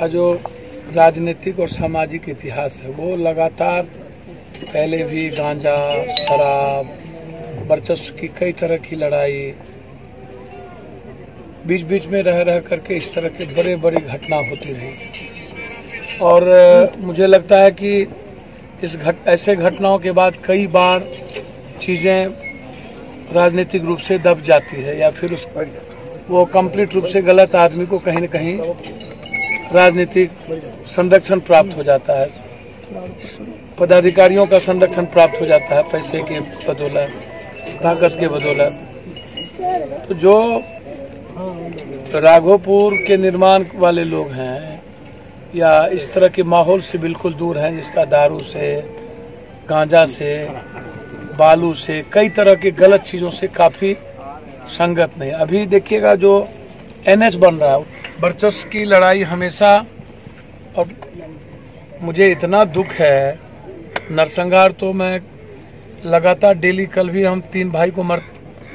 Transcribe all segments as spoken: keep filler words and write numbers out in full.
का जो राजनीतिक और सामाजिक इतिहास है वो लगातार पहले भी गांजा, शराब, वर्चस्व की कई तरह की लड़ाई, बीच बीच में रह रह करके इस तरह के बड़े बड़ी घटना होती रही। और मुझे लगता है कि इस घट ऐसे घटनाओं के बाद कई बार चीज़ें राजनीतिक रूप से दब जाती है या फिर उस पर वो कंप्लीट रूप से गलत आदमी को कहीं न कहीं राजनीतिक संरक्षण प्राप्त हो जाता है, पदाधिकारियों का संरक्षण प्राप्त हो जाता है पैसे के बदौलत, ताकत के बदौलत। तो जो राघोपुर के निर्माण वाले लोग हैं या इस तरह के माहौल से बिल्कुल दूर हैं, जिसका दारू से, गांजा से, बालू से, कई तरह के गलत चीज़ों से काफ़ी संगत नहीं। अभी देखिएगा जो एन एच बन रहा है, वर्चस्व की लड़ाई हमेशा, और मुझे इतना दुख है, नरसंहार तो मैं लगातार डेली, कल भी हम तीन भाई को मर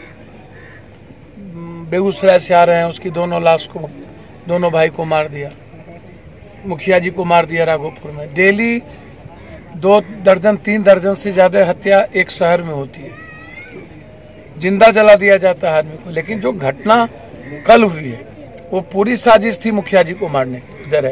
बेगूसराय से आ रहे हैं, उसकी दोनों लाश को, दोनों भाई को मार दिया, मुखिया जी को मार दिया राघोपुर में। डेली दो दर्जन तीन दर्जन से ज्यादा हत्या एक शहर में होती है, जिंदा जला दिया जाता है आदमी को। लेकिन जो घटना कल हुई है वो पूरी साजिश थी मुखिया जी को मारने की, उधर है।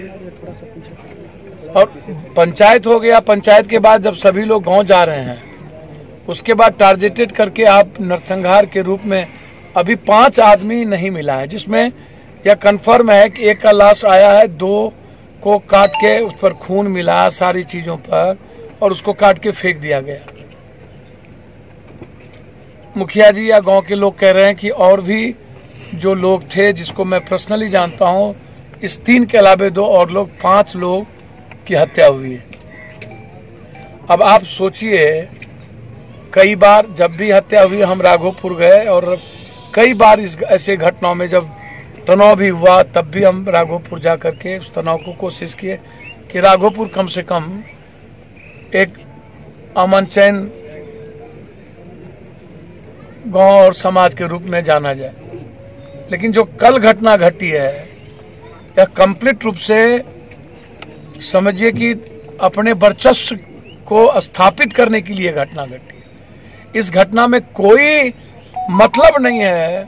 और पंचायत हो गया, पंचायत के बाद जब सभी लोग गांव जा रहे हैं, उसके बाद टारगेटेड करके आप नरसंहार के रूप में अभी पांच आदमी नहीं मिला है, जिसमें यह कंफर्म है कि एक का लाश आया है, दो को काट के उस पर खून मिला सारी चीजों पर और उसको काट के फेंक दिया गया। मुखिया जी या गांव के लोग कह रहे हैं कि और भी जो लोग थे, जिसको मैं पर्सनली जानता हूं, इस तीन के अलावे दो और लोग, पांच लोग की हत्या हुई है। अब आप सोचिए, कई बार जब भी हत्या हुई हम राघोपुर गए और कई बार इस ऐसे घटनाओं में जब तनाव भी हुआ तब भी हम राघोपुर जा करके उस तनाव को कोशिश किए कि राघोपुर कम से कम एक अमन चैन गांव और समाज के रूप में जाना जाए। लेकिन जो कल घटना घटी है, यह कंप्लीट रूप से समझिए कि अपने वर्चस्व को स्थापित करने के लिए घटना घटी है। इस घटना में कोई मतलब नहीं है,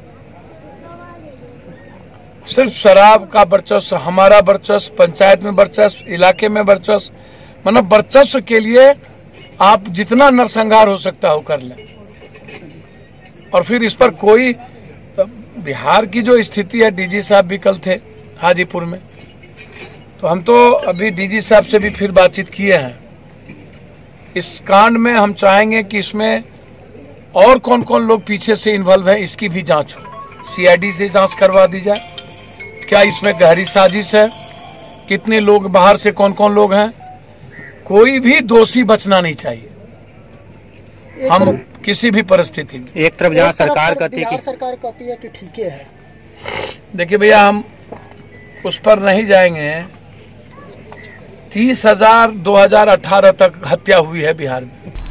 सिर्फ शराब का वर्चस्व, हमारा वर्चस्व, पंचायत में वर्चस्व, इलाके में वर्चस्व, मतलब वर्चस्व के लिए आप जितना नरसंहार हो सकता हो कर लें। और फिर इस पर कोई, बिहार की जो स्थिति है, डीजी साहब भी कल थे हाजीपुर में, तो हम तो अभी डीजी साहब से भी फिर बातचीत किए हैं। इस कांड में हम चाहेंगे कि इसमें और कौन कौन लोग पीछे से इन्वॉल्व है, इसकी भी जांच हो, सीआईडी से जांच करवा दी जाए। क्या इसमें गहरी साजिश है, कितने लोग बाहर से, कौन कौन लोग हैं, कोई भी दोषी बचना नहीं चाहिए हम किसी भी परिस्थिति में। एक तरफ जहां सरकार कहती है कि सरकार कहती है कि ठीक है, देखिए भैया, हम उस पर नहीं जाएंगे। तीस हजार दो हजार अठारह तक हत्या हुई है बिहार में।